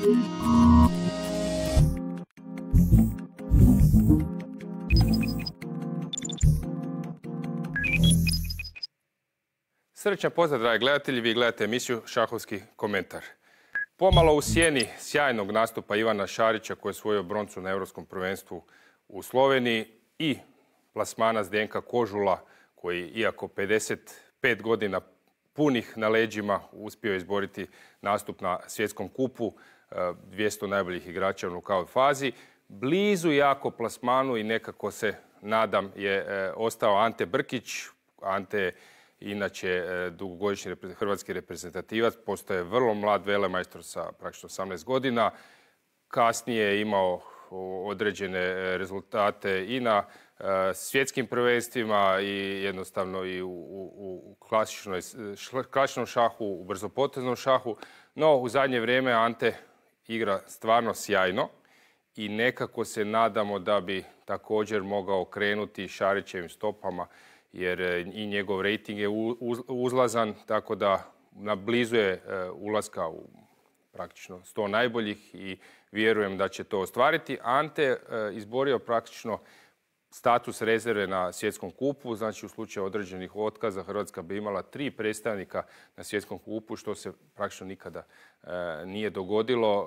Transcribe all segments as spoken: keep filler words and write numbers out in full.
Srčan pozdrav, dragi gledatelji, vi gledate emisiju Šahovski komentar. Pomalo u sjeni sjajnog nastupa Ivana Šarića koji je osvojio broncu na Europskom prvenstvu u Sloveniji i plasmana Zdenka Kožula koji, iako pedeset pet godina punih na leđima, uspio izboriti nastup na svjetskom kupu, dvjesto najboljih igrača u nokaut fazi. Blizu jako plasmanu i nekako se, nadam, je ostao Ante Brkić. Ante je inače dugogodišnji hrvatski reprezentativac, postaje vrlo mlad velemajstor sa praktično osamnaest godina. Kasnije je imao određene rezultate i na svjetskim prvenstvima i jednostavno i u, u, u klasičnom šahu, u brzopoteznom šahu. No, u zadnje vrijeme Ante igra stvarno sjajno i nekako se nadamo da bi također mogao krenuti Šarićevim stopama, jer i njegov rejting je uzlazan, tako da blizu je ulaska u praktično sto najboljih i vjerujem da će to ostvariti. Ante je izborio praktično status rezerve na svjetskom kupu, znači u slučaju određenih otkaza Hrvatska bi imala tri predstavnika na svjetskom kupu, što se praktično nikada nije dogodilo.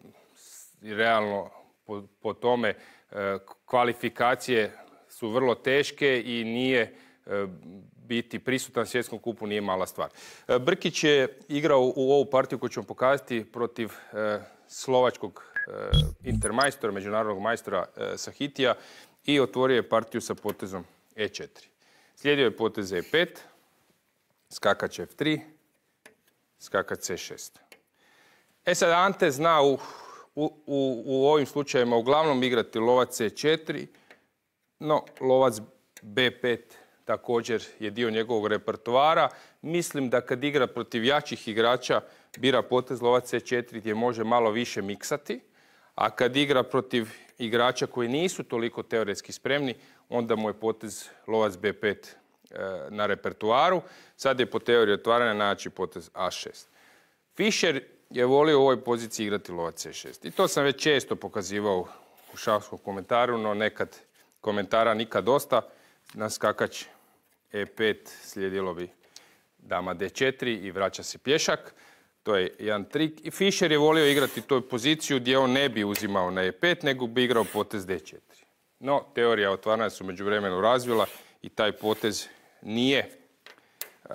Realno po, po tome kvalifikacije su vrlo teške i nije biti prisutan na svjetskom kupu nije mala stvar. Brkić je igrao u ovu partiju koju ćemo pokazati protiv slovačkog intermajstora, međunarodnog majstora Sahitija i otvorio je partiju sa potezom e četiri. Slijedio je potez e pet, skakač ef tri, skakač ce šest. E sad Ante zna u, u, u, u ovim slučajevima uglavnom igrati lovac ce četiri, no lovac be pet također je dio njegovog repertoara. Mislim da kad igra protiv jačih igrača bira potez lovac ce četiri gdje može malo više miksati, a kad igra protiv igrača koji nisu toliko teoretski spremni, onda mu je potez lovac be pet e, na repertoaru. Sad je po teoriji otvaranja naći potez a šest. Fischer je volio u ovoj poziciji igrati lovac ce šest. I to sam već često pokazivao u šahovskom komentaru, no nekad komentara nikad dosta. Na skakač e pet slijedilo bi dama de četiri i vraća se pješak. To je jedan trik. I Fischer je volio igrati tu poziciju gdje on ne bi uzimao na e pet, nego bi igrao potez de četiri. No, teorija otvaranja su međuvremenu razvila i taj potez nije uh,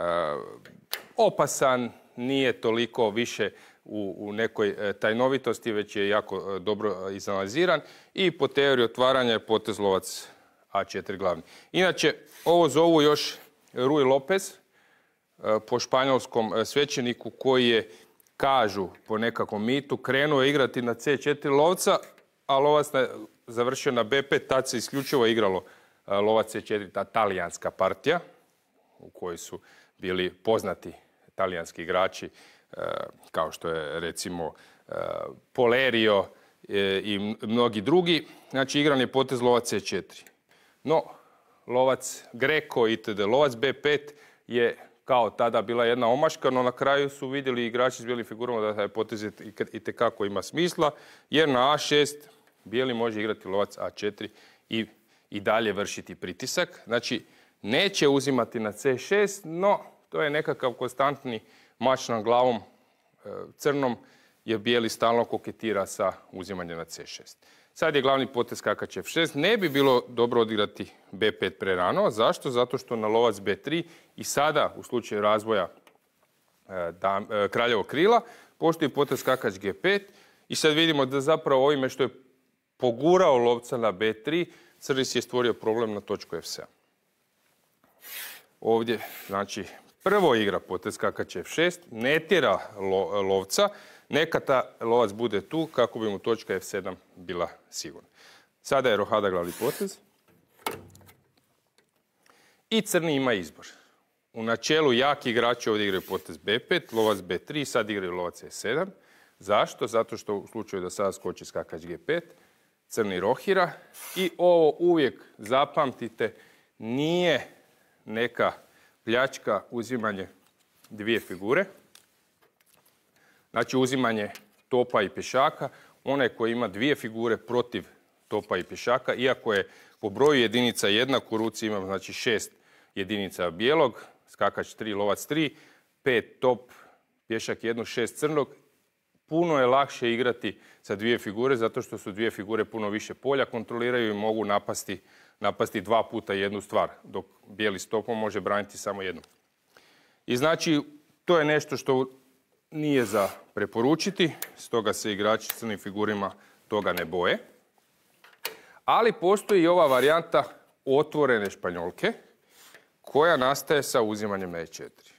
opasan, nije toliko više u, u nekoj uh, tajnovitosti, već je jako uh, dobro uh, izanaliziran i po teoriji otvaranja je potez lovac a četiri glavni. Inače, ovo zovu još Rui Lopez, po španjolskom svećeniku koji je, kažu po nekakvom mitu, krenuo igrati na ce četiri lovca, a lovac završio na be pet, tad se isključivo igralo lovac ce četiri, ta talijanska partija, u kojoj su bili poznati talijanski igrači, kao što je recimo Polerio i mnogi drugi. Znači, igran je potez lovac ce četiri. No, lovac Greco itd. Lovac be pet je kao tada bila jedna omaška, no na kraju su vidjeli igrači s bijelim figurama da taj potez itekako ima smisla, jer na a šest bijeli može igrati lovac a četiri i, i dalje vršiti pritisak. Znači, neće uzimati na ce šest, no to je nekakav konstantni mač na glavom crnom, jer bijeli stalno koketira sa uzimanjem na ce šest. Sad je glavni potez skakač ef šest. Ne bi bilo dobro odigrati be pet prerano. Zašto? Zato što na lovac be tri i sada u slučaju razvoja e, da, e, kraljevog krila postoji potez skakač ge pet i sad vidimo da zapravo ovime što je pogurao lovca na be tri, crni si je stvorio problem na točku ef sedam. Ovdje, znači, prvo igra potez skakač ef šest, ne tjera lo, lovca, neka ta lovac bude tu kako bi mu točka ef sedam bila sigurna. Sada je rohada glavni potez. I crni ima izbor. U načelu jaki igrači ovdje igraju potez be pet, lovac be tri, sad igraju lovac e sedam. Zašto? Zato što u slučaju da sada skoči skakač ge pet, crni rohira. I ovo uvijek zapamtite, nije neka pljačka uzimanje dvije figure. Znači uzimanje topa i pješaka, onaj koji ima dvije figure protiv topa i pješaka, iako je po broju jedinica jednak, u ruci imam znači šest jedinica bijelog, skakač tri, lovac tri, pet top, pješak jedno, šest crnog. Puno je lakše igrati sa dvije figure, zato što su dvije figure puno više polja kontroliraju i mogu napasti, napasti dva puta jednu stvar, dok bijeli s topom može braniti samo jednu. I znači, to je nešto što nije za preporučiti, stoga se igrači s crnim figurima toga ne boje. Ali postoji i ova varijanta otvorene španjolke, koja nastaje sa uzimanjem na e četiri.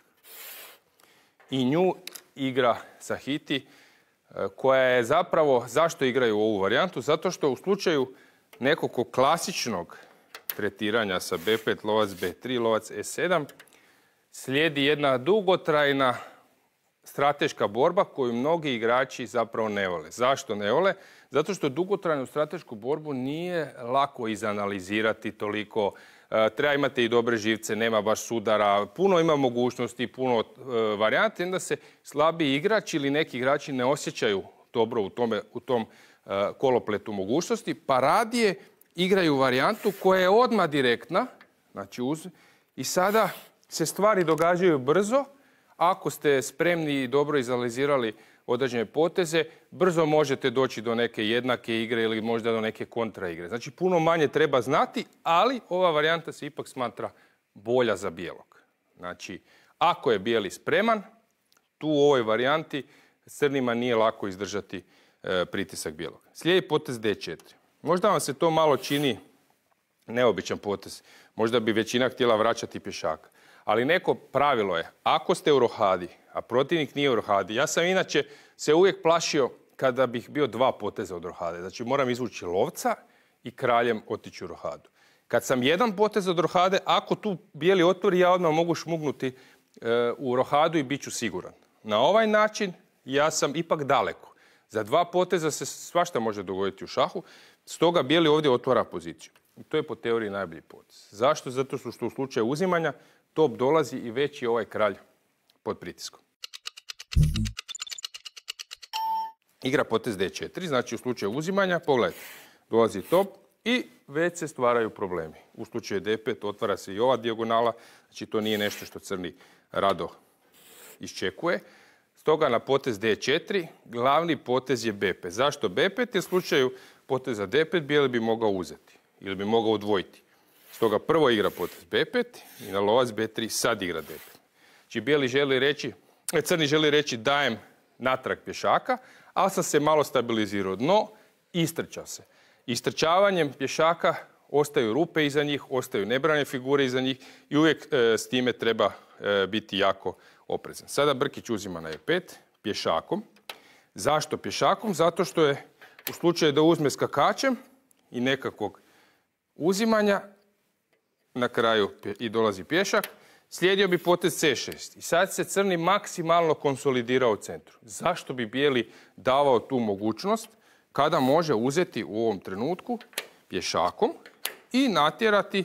I nju igra Sahiti, koja je zapravo, zašto igraju ovu varijantu? Zato što u slučaju nekog klasičnog tretiranja sa be pet, lovac be tri, lovac e sedam, slijedi jedna dugotrajna strateška borba koju mnogi igrači zapravo ne vole. Zašto ne vole? Zato što dugotrajnu stratešku borbu nije lako izanalizirati toliko. E, treba imati i dobre živce, nema baš sudara, puno ima mogućnosti, puno e, varijanti, onda se slabiji igrač ili neki igrači ne osjećaju dobro u, tome, u tom e, kolopletu mogućnosti, pa radije igraju varijantu koja je odmah direktna, znači uz, i sada se stvari događaju brzo. Ako ste spremni i dobro izanalizirali određene poteze, brzo možete doći do neke jednake igre ili možda do neke kontra igre. Znači, puno manje treba znati, ali ova varijanta se ipak smatra bolja za bijelog. Znači, ako je bijeli spreman, tu u ovoj varijanti crnima nije lako izdržati e, pritisak bijelog. Slijedi potez de četiri. Možda vam se to malo čini neobičan potez. Možda bi većina htjela vraćati pješaka. Ali neko pravilo je, ako ste u rohadi, a protivnik nije u rohadi, ja sam inače se uvijek plašio kada bih bio dva poteza od rohade. Znači moram izvući lovca i kraljem otići u rohadu. Kad sam jedan potez od rohade, ako tu bijeli otvori, ja odmah mogu šmugnuti e, u rohadu i bit ću siguran. Na ovaj način ja sam ipak daleko. Za dva poteza se svašta može dogoditi u šahu, stoga bijeli ovdje otvara poziciju. I to je po teoriji najbolji potez. Zašto? Zato što u slučaju uzimanja top dolazi i već je ovaj kralj pod pritiskom. Igra potez de četiri, znači u slučaju uzimanja, pogledajte, dolazi top i već se stvaraju problemi. U slučaju de pet otvara se i ova dijagonala, znači to nije nešto što crni rado iščekuje. Stoga na potez de četiri glavni potez je be pet. Zašto be pet? Jer u slučaju poteza de pet bijeli bi mogao uzeti ili bi mogao odvojiti. Stoga prvo igra potez be pet i na lovac be tri sad igra de pet. Znači bijeli želi reći, crni želi reći dajem natrag pješaka, ali sam se malo stabilizirao dno, istrča se. Istrčavanjem pješaka ostaju rupe iza njih, ostaju nebrane figure iza njih i uvijek e, s time treba e, biti jako oprezan. Sada Brkić uzima na e pet pješakom. Zašto pješakom? Zato što je u slučaju da uzme skakačem i nekakvog uzimanja, na kraju i dolazi pješak, slijedio bi potez ce šest. I sad se crni maksimalno konsolidirao u centru. Zašto bi bijeli davao tu mogućnost kada može uzeti u ovom trenutku pješakom i natjerati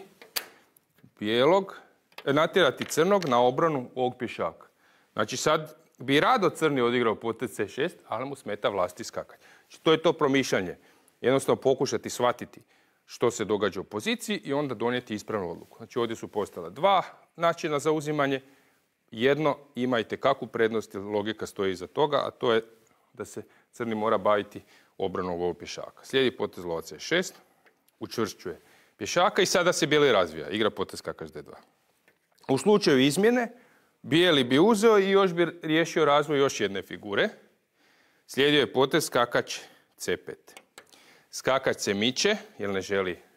bijelog, natjerati crnog na obranu ovog pješaka. Znači sad bi rado crni odigrao potez ce šest, ali mu smeta vlastiti skakanje. Znači to je to promišljanje. Jednostavno pokušati shvatiti što se događa u poziciji i onda donijeti ispravnu odluku. Znači ovdje su postala dva načina za uzimanje. Jedno ima itekakvu prednost, jer logika stoji iza toga, a to je da se crni mora baviti obranom ovog pješaka. Slijedi potez lovac ce šest, učvršćuje pješaka i sada se bijeli razvija. Igra potez skakač de dva. U slučaju izmjene, bijeli bi uzeo i još bi riješio razvoj još jedne figure. Slijedio je potez skakač ce pet. Skakač se miče, jer ne želi e,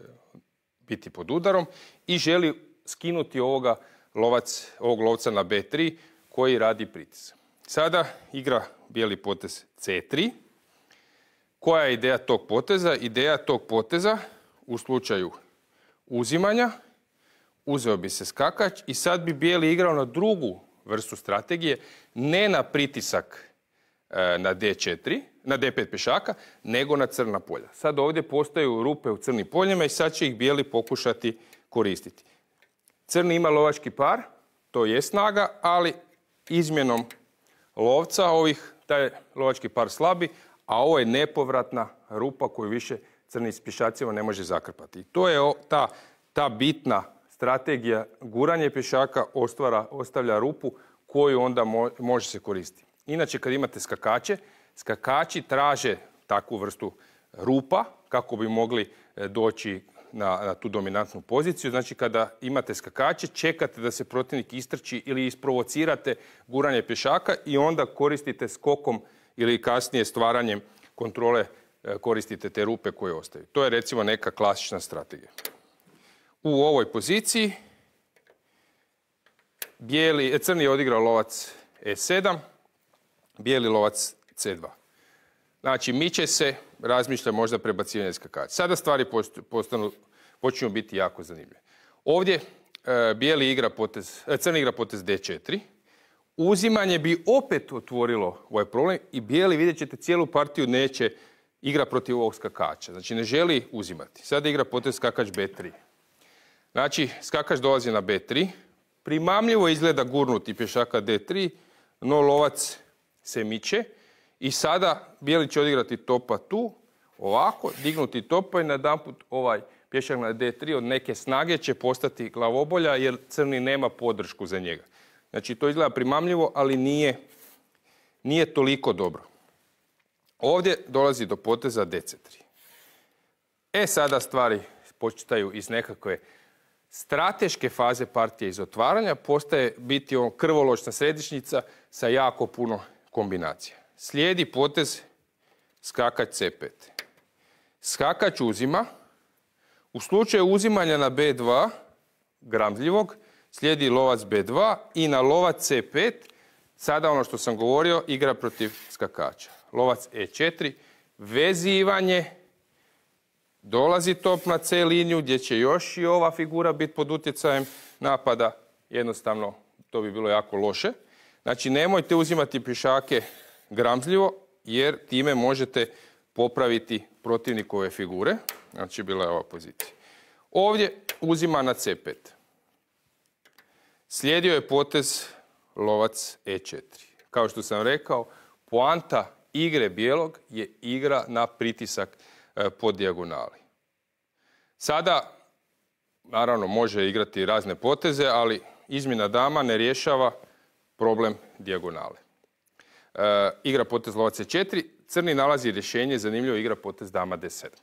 biti pod udarom i želi skinuti ovoga lovac, ovog lovca na be tri koji radi pritisak. Sada igra bijeli potez ce tri. Koja je ideja tog poteza? Ideja tog poteza u slučaju uzimanja uzeo bi se skakač i sad bi bijeli igrao na drugu vrstu strategije, ne na pritisak e, na de četiri, na de pet pješaka, nego na crna polja. Sad ovdje postaju rupe u crnim poljima i sad će ih bijeli pokušati koristiti. Crni ima lovački par, to je snaga, ali izmjenom lovca ovih taj lovački par slabi, a ovo je nepovratna rupa koju više crni s pješacima ne može zakrpati. I to je ta, ta bitna strategija. Guranje pješaka ostvara, ostavlja rupu koju onda mo, može se koristiti. Inače, kad imate skakače, skakači traže takvu vrstu rupa kako bi mogli doći na, na tu dominantnu poziciju. Znači, kada imate skakače, čekate da se protivnik istrči ili isprovocirate guranje pješaka i onda koristite skokom ili kasnije stvaranjem kontrole koristite te rupe koje ostaju. To je recimo neka klasična strategija. U ovoj poziciji bijeli, crni je odigrao lovac e sedam, bijeli lovac ce dva. Znači, miče se, razmišlja možda prebacivanje skakača. Sada stvari postanu, počinju biti jako zanimljive. Ovdje e, bijeli igra potez, e, crni igra potez de četiri. Uzimanje bi opet otvorilo ovaj problem i bijeli, vidjet ćete, cijelu partiju neće igra protiv ovog skakača. Znači, ne želi uzimati. Sada igra potez skakač be tri. Znači, skakač dolazi na be tri. Primamljivo izgleda gurnuti pješaka de tri, no lovac se miče. I sada bijeli će odigrati topa tu, ovako, dignuti topa i najedanput ovaj pješak na de tri od neke snage će postati glavobolja jer crni nema podršku za njega. Znači, to izgleda primamljivo, ali nije, nije toliko dobro. Ovdje dolazi do poteza de ce tri. E, sada stvari počitaju iz nekakve strateške faze partije iz otvaranja, postaje biti on krvoločna središnjica sa jako puno kombinacija. Slijedi potez skakač ce pet. Skakač uzima. U slučaju uzimanja na be dva, gramzljivog, slijedi lovac be dva i na lovac ce pet, sada ono što sam govorio, igra protiv skakača. Lovac e četiri, vezivanje, dolazi top na ce liniju gdje će još i ova figura biti pod utjecajem napada. Jednostavno, to bi bilo jako loše. Znači, nemojte uzimati pješake gramzljivo, jer time možete popraviti protivnikove figure. Znači, bila je ova pozicija. Ovdje uzima na ce pet. Slijedio je potez lovac e četiri. Kao što sam rekao, poanta igre bijelog je igra na pritisak po dijagonali. Sada, naravno, može igrati razne poteze, ali izmjena dama ne rješava problem dijagonale. E, igra potez lovac e četiri, crni nalazi rješenje, zanimljivo, igra potez dama de sedam.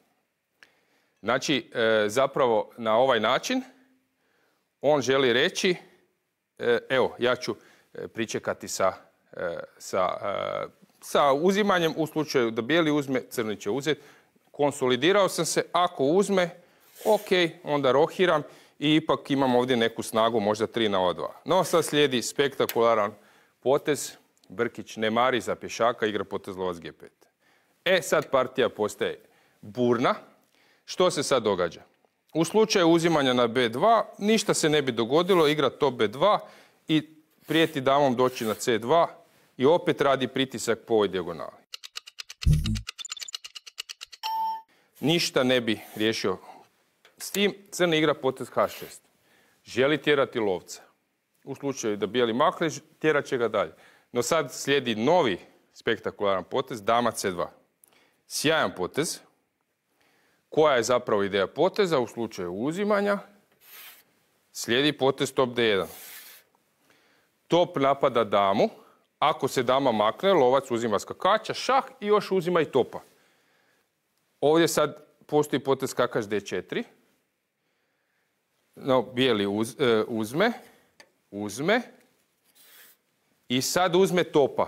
Znači, e, zapravo na ovaj način on želi reći, e, evo, ja ću pričekati sa, e, sa, e, sa uzimanjem, u slučaju da bijeli uzme, crni će uzeti. Konsolidirao sam se, ako uzme, ok, onda rohiram i ipak imam ovdje neku snagu, možda tri na o dva. No, sad slijedi spektakularan potez. Brkić ne mari za pješaka, igra potez lovac ge pet. E, sad partija postaje burna. Što se sad događa? U slučaju uzimanja na be dva, ništa se ne bi dogodilo, igra top be dva i prijeti damom doći na ce dva i opet radi pritisak po ovoj dijagonali. Ništa ne bi riješio s tim. Crni igra potez ha šest. Želi tjerati lovca. U slučaju da bijeli makne, tjerat će ga dalje. No sad slijedi novi spektakularan potez, dama ce dva. Sjajan potez. Koja je zapravo ideja poteza? U slučaju uzimanja slijedi potez top de jedan. Top napada damu. Ako se dama makne, lovac uzima skakača, šah i još uzima i topa. Ovdje sad postoji potez skakač de četiri. No, bijeli uz, e, uzme, uzme i sad uzme topa.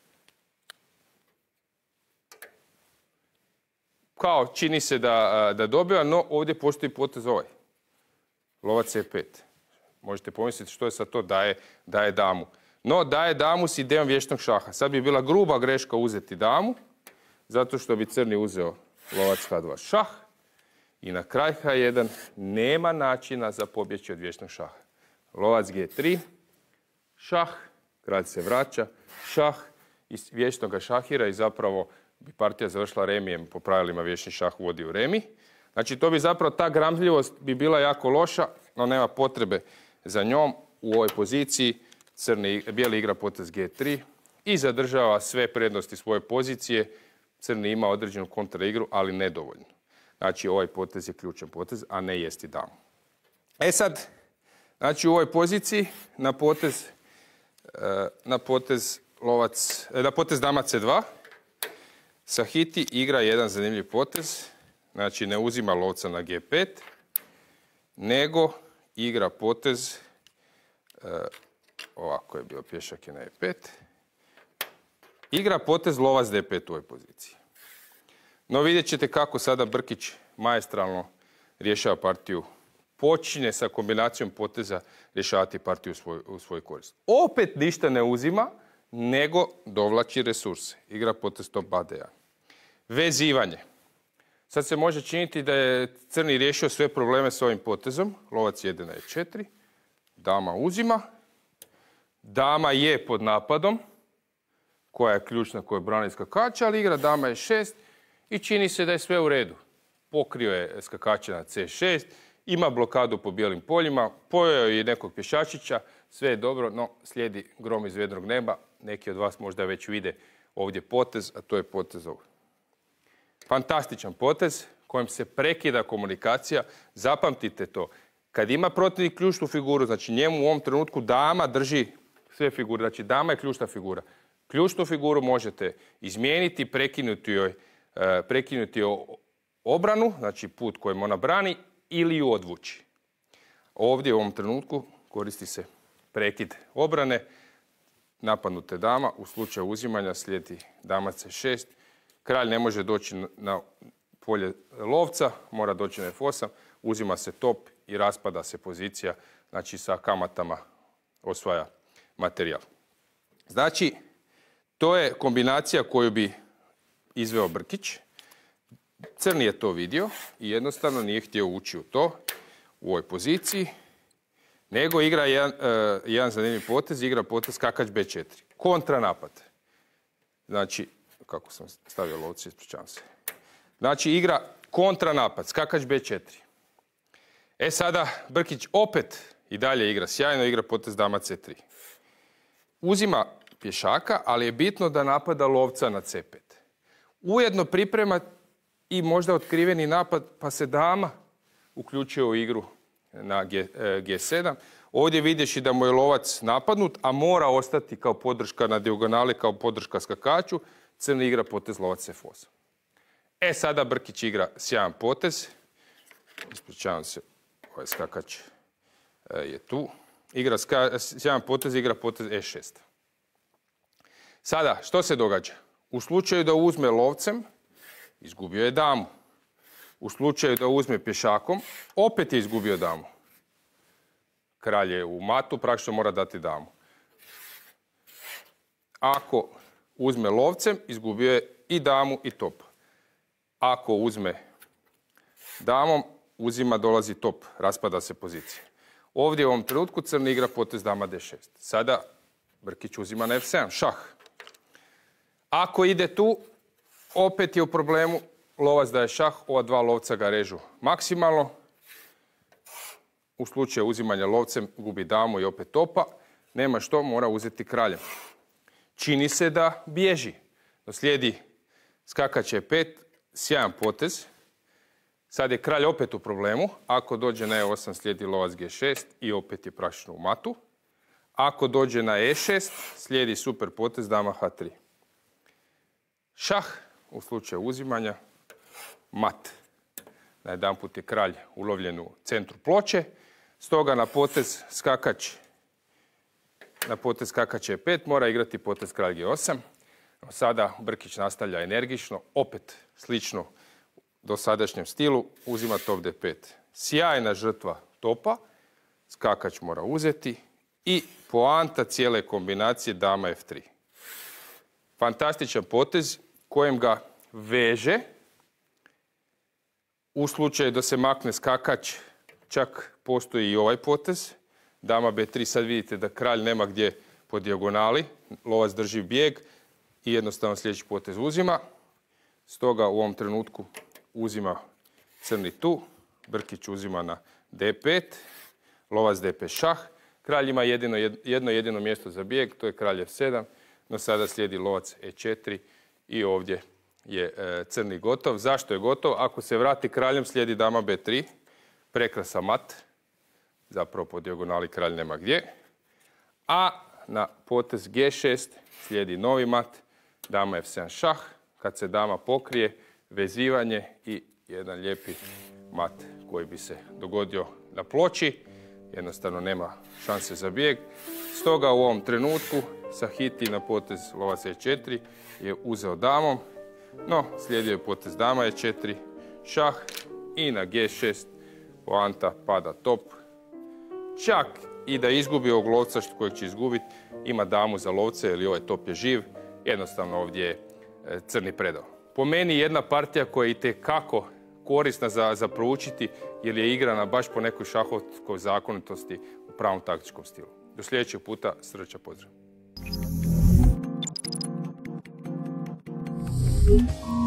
Kao čini se da, da dobiva, no ovdje postoji potez ovaj. Lovac ce pet. Možete pomisliti što je sad to, daje, daje damu. No, daje damu s idejom vječnog šaha. Sad bi bila gruba greška uzeti damu, zato što bi crni uzeo lovac ha dva šah i na kraj ha jedan nema načina za pobjeći od vječnog šaha. Lovac ge tri, šah, kralj se vraća, šah i vječno ga šahira i zapravo bi partija završila remijem, po pravilima vječni šah vodi u remi. Znači, to bi zapravo, ta gramzljivost bi bila jako loša, no nema potrebe za njom. U ovoj poziciji crni, bijeli igra potez ge tri, i zadržava sve prednosti svoje pozicije. Crni ima određenu kontraigru, ali nedovoljno. Znači, ovaj potez je ključan potez, a ne jesti damu. E sad, znači u ovoj poziciji na potez, na potez, lovac, na potez dama ce dva Sahiti igra jedan zanimljiv potez. Znači, ne uzima lovca na ge pet, nego igra potez, ovako je bio pješak je na e pet, igra potez lovac de pet u ovoj poziciji. No vidjet ćete kako sada Brkić maestralno rješava partiju. Počinje sa kombinacijom poteza rješavati partiju u svoj, u svoj korist. Opet ništa ne uzima, nego dovlači resurse. Igra potez top a de jedan. Vezivanje. Sad se može činiti da je crni riješio sve probleme s ovim potezom. Lovac jede na e četiri. Dama uzima. Dama je pod napadom, koja je ključna, koja je brani skakača, ali igra dama e šest i čini se da je sve u redu. Pokrio je skakača na ce šest, ima blokadu po bijelim poljima, pojeo je nekog pješačića, sve je dobro, no slijedi grom iz vedrog neba. Neki od vas možda već vide ovdje potez, a to je potez ovdje. Fantastičan potez kojim se prekida komunikacija. Zapamtite to. Kad ima protivnik ključnu figuru, znači njemu u ovom trenutku dama drži sve figure. Znači dama je ključna figura. Ključnu figuru možete izmijeniti, prekinuti joj, prekinuti joj obranu, znači put kojim ona brani, ili ju odvući. Ovdje u ovom trenutku koristi se prekid obrane. Napadnute dama, u slučaju uzimanja slijedi dama ce šest. Kralj ne može doći na polje lovca, mora doći na ef osam, uzima se top i raspada se pozicija, znači sa kamatama osvaja materijal. Znači, to je kombinacija koju bi izveo Brkić. Crni je to vidio i jednostavno nije htio ući u to, u ovoj poziciji, nego igra jedan, uh, jedan zanimljiv potez, igra potez skakač be četiri. Kontranapad. Znači, kako sam stavio lovci, ispričavam se. Znači, igra kontranapad, skakač be četiri. E sada, Brkić opet i dalje igra sjajno, igra potez dama ce tri. Uzima pješaka, ali je bitno da napada lovca na ce pet. Ujedno priprema i možda otkriveni napad, pa se dama uključuje u igru na ge sedam. Ovdje vidiš i da mu je lovac napadnut, a mora ostati kao podrška na dijagonali, kao podrška skakaču. Crni igra potez lovac ef osam. E sada Brkić igra sjajan potez. Ispričavam se, ovaj skakač je tu. Igra sjajan potez, igra potez e šest. Sada, što se događa? U slučaju da uzme lovcem, izgubio je damu. U slučaju da uzme pješakom, opet je izgubio damu. Kralj je u matu, praktično mora dati damu. Ako uzme lovcem, izgubio je i damu i top. Ako uzme damom, uzima, dolazi top, raspada se pozicija. Ovdje u ovom trenutku crni igra potez dama de šest. Sada Brkić uzima na ef sedam, šah. Ako ide tu, opet je u problemu, lovac daje šah, ova dva lovca ga režu maksimalno. U slučaju uzimanja lovcem gubi damu i opet topa. Nema što, mora uzeti kraljem. Čini se da bježi. No slijedi skakač e pet, sjajan potez. Sad je kralj opet u problemu. Ako dođe na e osam, slijedi lovac ge šest i opet je praktično u matu. Ako dođe na e šest, slijedi super potez dama ha tri. Šah u slučaju uzimanja, mat. Najedanput je kralj ulovljen u centru ploče. Stoga na potez skakač na potez skakač e pet mora igrati potez kralj ge osam. Sada Brkić nastavlja energično, opet slično dosadašnjem stilu, uzima top de pet. Sjajna žrtva topa, skakač mora uzeti i poanta cijele kombinacije dama ef tri. Fantastičan potez kojem ga veže. U slučaju da se makne skakač, čak postoji i ovaj potez. Dama be tri, sad vidite da kralj nema gdje po dijagonali. Lovac drži bijeg i jednostavno sljedeći potez uzima. Stoga u ovom trenutku uzima crni tu. Brkić uzima na de pet. Lovac de pet šah. Kralj ima jedino, jedno jedino mjesto za bijeg, to je kralj ef sedam. no sada slijedi lovac e četiri i ovdje je e, crni gotov. Zašto je gotov? Ako se vrati kraljem, slijedi dama be tri, prekrasa mat, zapravo po dijagonali kralj nema gdje, a na potez ge šest slijedi novi mat, dama ef sedam šah, kad se dama pokrije, vezivanje i jedan lijepi mat koji bi se dogodio na ploči, jednostavno nema šanse za bijeg. Stoga u ovom trenutku Sahiti na potez lovac e četiri je uzeo damom, no slijedio je potez dama e četiri, šah i na ge šest poanta pada top. Čak i da izgubi ovog lovca kojeg će izgubiti, ima damu za lovce jer ovaj top je živ, jednostavno ovdje je crni predao. Po meni jedna partija koja je itekako korisna za, za proučiti jer je igrana baš po nekoj šahovskoj zakonitosti u pravom taktičkom stilu. Do sljedećeg puta, srdačan pozdrav.